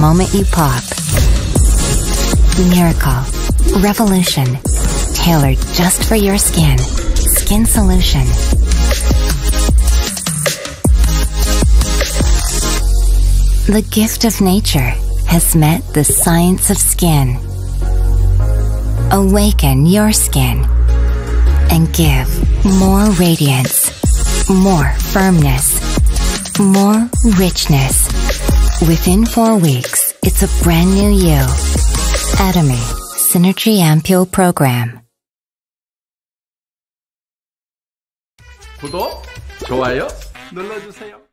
moment you pop. Miracle. Revolution. Tailored just for your skin. Skin Solution. The gift of nature has met the science of skin. Awaken your skin and give more radiance, more firmness, more richness. Within 4 weeks, it's a brand new you. Atomy Synergy Ampule Program. 구독, 좋아요 눌러주세요.